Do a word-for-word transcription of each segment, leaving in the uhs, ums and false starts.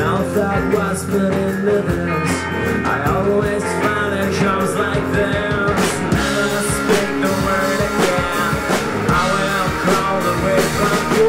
No thought was put into this. I always find it comes like this. Never speak the word again. I will crawl away from you.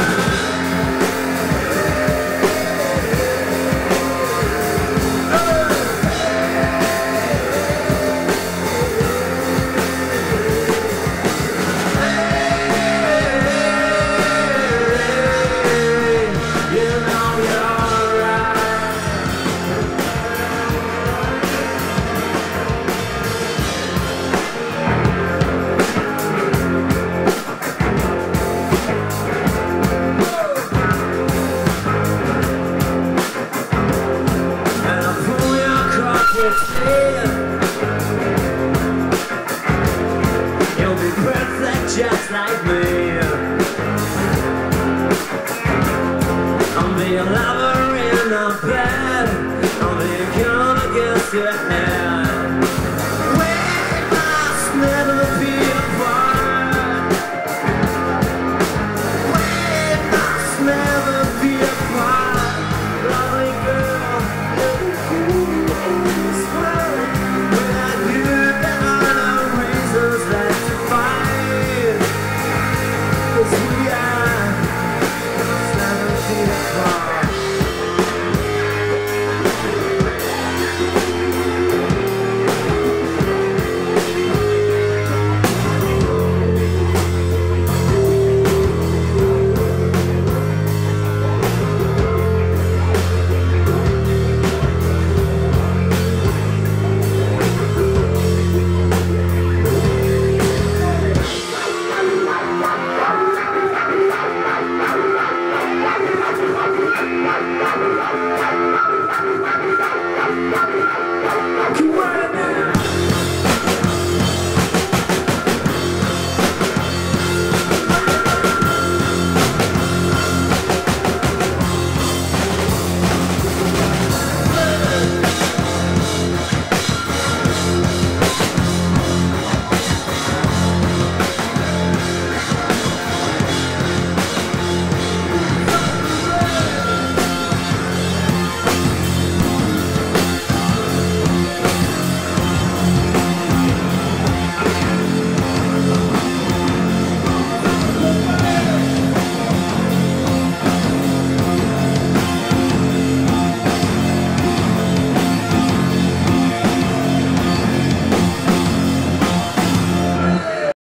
You'll be perfect just like me. I'll be a lover in a bed. I'll be a gun against your